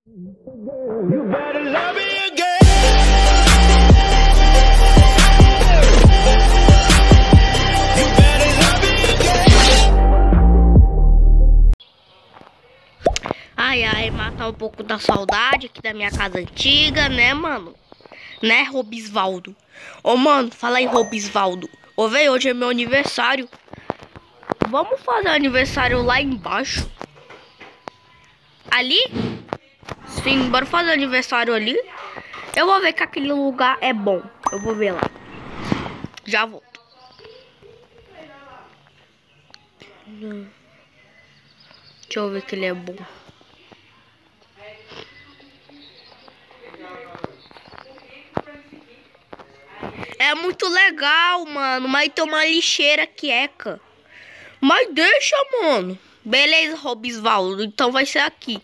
You better love me again. You better love me again. Ai, ai, matar um pouco da saudade aqui da minha casa antiga, né, mano? Né, Robisvaldo? Ô, mano, fala aí, Robisvaldo. Ô, velho, hoje é meu aniversário. Vamos fazer aniversário lá embaixo? Ali? Sim, bora fazer aniversário ali. Eu vou ver que aquele lugar é bom. Eu vou ver lá. Já volto. Deixa eu ver que ele é bom. É muito legal, mano. Mas tem uma lixeira quieca. Mas deixa, mano. Beleza, Robisvaldo. Então vai ser aqui.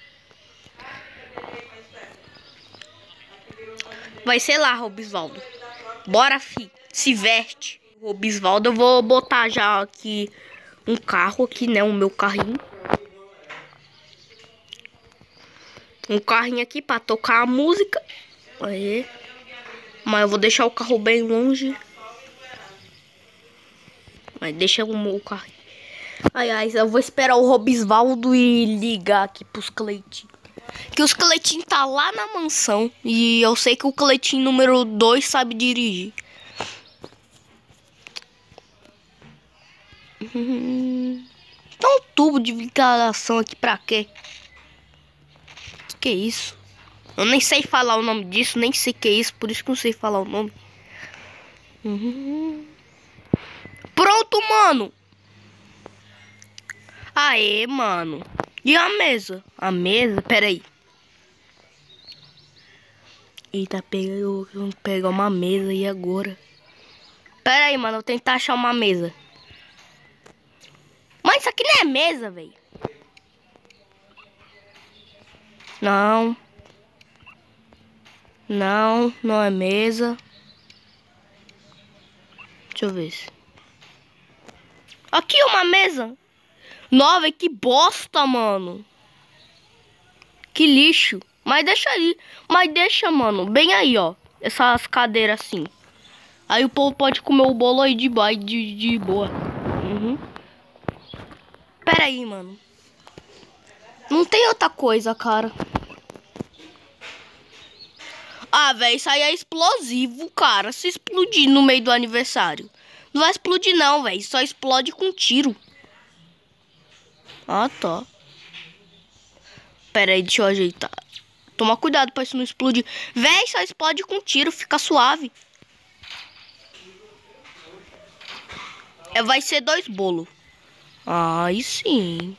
Vai ser lá, Robisvaldo. Bora, fi. Se veste. Robisvaldo, eu vou botar já aqui um carro aqui, né? O meu carrinho. Um carrinho aqui pra tocar a música. Aí. Mas eu vou deixar o carro bem longe. Mas deixa o meu carro. Ai, ai, eu vou esperar o Robisvaldo e ligar aqui pros Cleitinhos. Que os Cleitinhos tá lá na mansão. E eu sei que o Cleitinho número 2 sabe dirigir. Tá um tubo de ventilação aqui pra quê? Que é isso? Eu nem sei falar o nome disso, nem sei o que é isso, por isso que eu não sei falar o nome. Pronto, mano. Aê, mano. E a mesa? A mesa? Pera aí. Eita, vamos pegar uma mesa e agora? Pera aí, mano. Eu vou tentar achar uma mesa. Mas isso aqui não é mesa, velho. Não. Não, não é mesa. Deixa eu ver. Aqui uma mesa. Nova, que bosta, mano. Que lixo. Mas deixa aí. Mas deixa, mano. Bem aí, ó. Essas cadeiras assim. Aí o povo pode comer o bolo aí de boa. Pera aí, mano. Não tem outra coisa, cara. Ah, velho, isso aí é explosivo, cara. Se explodir no meio do aniversário. Não vai explodir não, velho. Só explode com tiro. Ah, tá. Pera aí, deixa eu ajeitar. Toma cuidado pra isso não explodir. Véi, só explode com tiro, fica suave. Vai ser 2 bolos. Aí sim.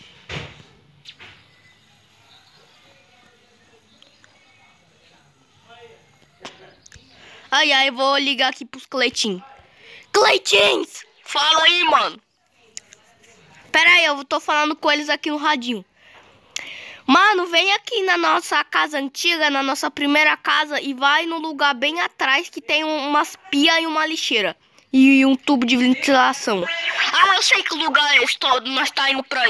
Ai, ai, vou ligar aqui pros Cleitinhos. Cleitins! Fala aí, mano. Pera aí, eu tô falando com eles aqui no radinho. Mano, vem aqui na nossa casa antiga, na nossa primeira casa, e vai no lugar bem atrás que tem umas pia e uma lixeira. E um tubo de ventilação. Ah, eu sei que lugar é esse todo, nós tá indo pra aí.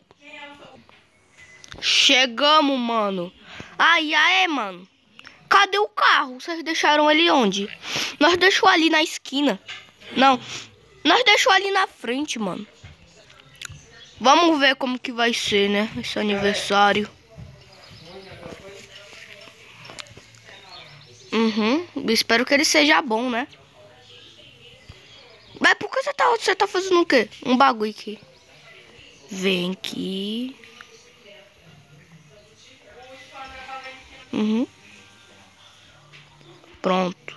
Chegamos, mano. Ai, ai, mano. Cadê o carro? Vocês deixaram ele onde? Nós deixou ali na esquina. Não, nós deixou ali na frente, mano. Vamos ver como que vai ser, né? Esse aniversário. Espero que ele seja bom, né? Mas por que você tá fazendo o quê? Um bagulho aqui. Vem aqui. Pronto.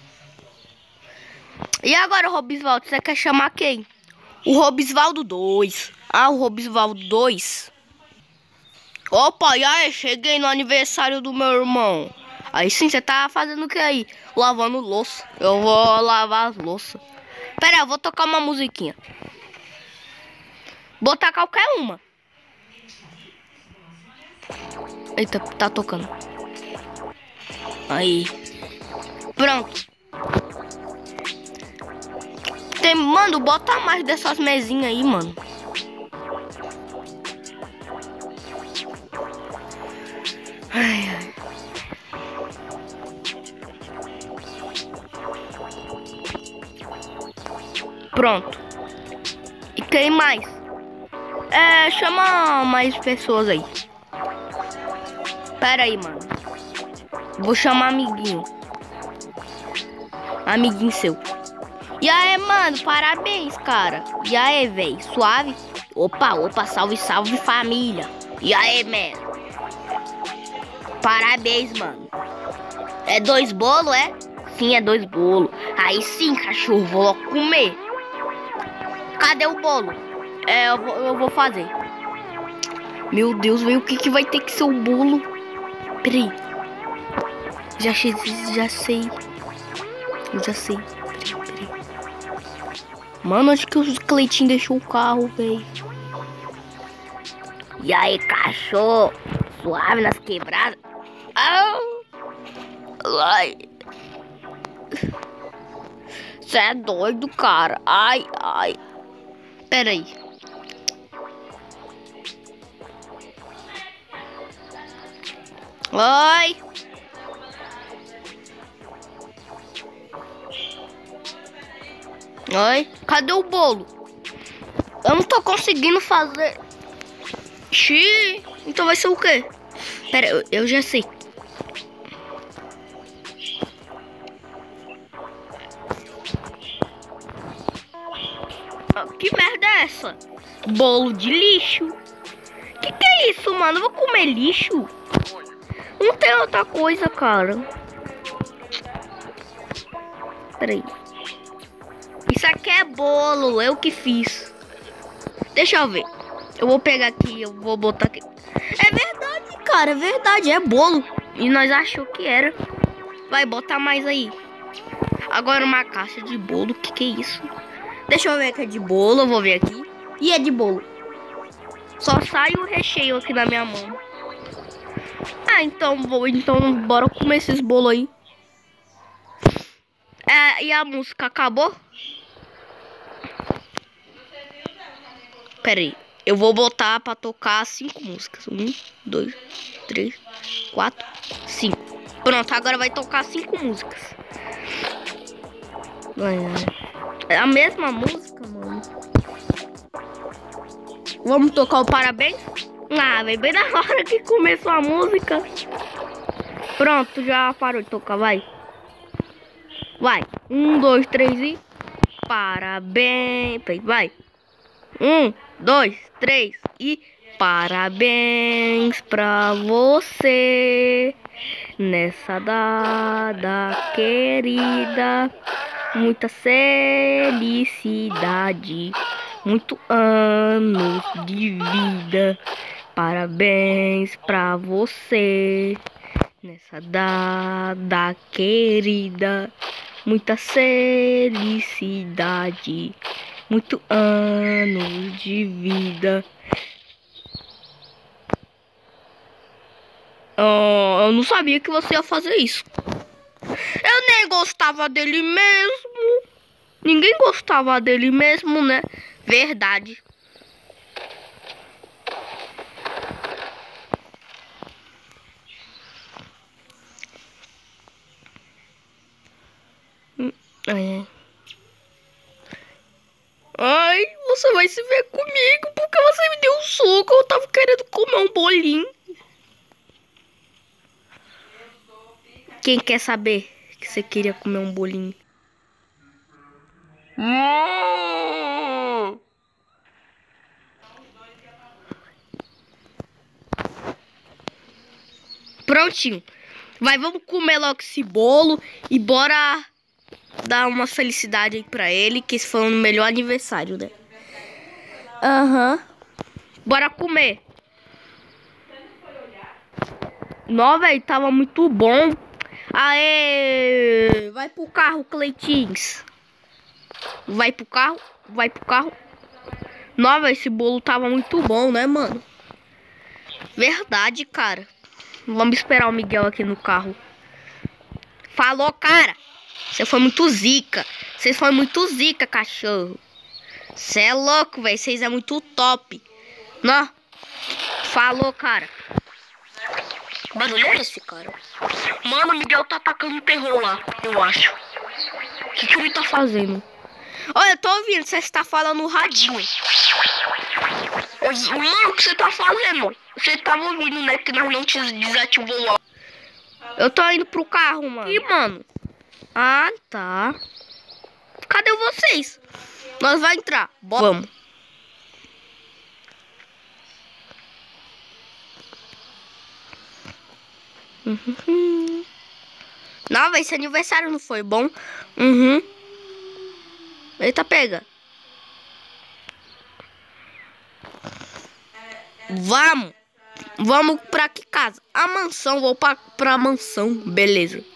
E agora, Robisvaldo, você quer chamar quem? O Robisvaldo 2. Ah, o Robisvaldo 2. Opa, e aí? Cheguei no aniversário do meu irmão. Aí sim, você tá fazendo o que aí? Lavando louça. Eu vou lavar as louças. Pera aí, eu vou tocar uma musiquinha. Botar qualquer uma. Eita, tá tocando. Aí. Pronto. Mano, bota mais dessas mesinhas aí, mano. Ai, ai. Pronto. E quem mais? Chama mais pessoas aí. Pera aí, mano. Vou chamar amiguinho. Amiguinho seu. E aí, mano, parabéns, cara. E aí, véi, suave? Opa, salve, salve, família. E aí, mano? Parabéns, mano. É 2 bolos, é? Sim, é 2 bolos. Aí sim, cachorro, vou logo comer. Cadê o bolo? Eu vou fazer. Meu Deus, velho, o que vai ter que ser o bolo? Peraí. Já sei. Peraí. Mano, acho que o Cleitinho deixou o carro, velho. E aí, cachorro? Suave nas quebradas? Ai. Você é doido, cara. Ai. Pera aí. Oi. Oi. Cadê o bolo? Eu não tô conseguindo fazer. Xiii. Então vai ser o quê? Pera, eu já sei. Que merda é essa? Bolo de lixo. Que é isso, mano? Eu vou comer lixo? Não tem outra coisa, cara. Peraí. Isso aqui é bolo, eu que fiz. Deixa eu ver. Eu vou pegar aqui, eu vou botar aqui. É verdade, cara, é verdade, é bolo. E nós achou que era. Vai botar mais aí. Agora uma caixa de bolo, que é isso? Deixa eu ver que é de bolo, eu vou ver aqui. E é de bolo. Só sai o recheio aqui na minha mão. Então bora comer esses bolos aí. E a música acabou? Pera aí. Eu vou botar pra tocar 5 músicas. 1, 2, 3, 4, 5. Pronto, agora vai tocar 5 músicas. É a mesma música, mano. Vamos tocar o parabéns? Velho, bem na hora que começou a música. Pronto, já parou de tocar, vai. Vai. 1, 2, 3 e... Parabéns. Vai. 1, 2, 3 e... Parabéns pra você nessa data querida. Muita felicidade. Muito anos de vida. Parabéns pra você nessa data querida. Muita felicidade. Muito anos de vida. Eu não sabia que você ia fazer isso. Eu nem gostava dele mesmo. Ninguém gostava dele mesmo, né? Verdade. Ai, você vai se ver comigo porque você me deu um soco. Eu tava querendo comer um bolinho. Quem quer saber que você queria comer um bolinho? Prontinho. Vai, vamos comer logo esse bolo e bora dar uma felicidade aí pra ele, que esse foi o melhor aniversário, né? Bora comer. Não, velho, tava muito bom. Aê! Vai pro carro, Cleitins. Vai pro carro. Não, velho, esse bolo tava muito bom, né, mano? Verdade, cara. Vamos esperar o Miguel aqui no carro. Falou, cara. Você foi muito zica. Vocês foram muito zica, cachorro. Você é louco, velho. Vocês é muito top. Não? Falou, cara. Barulho é esse, cara? Mano, o Miguel tá atacando o terror lá, eu acho. O que ele tá fazendo? Olha, eu tô ouvindo, você está falando no radinho. Mano, o que você tá fazendo? Você tava ouvindo, né, que a gente desativou lá. Eu tô indo pro carro, mano. Ih, mano. Ah, tá. Cadê vocês? Nós vai entrar. Bora. Vamos. Não, esse aniversário não foi bom. Eita, pega. Vamos. Vamos pra que casa? A mansão. Vou pra mansão. Beleza.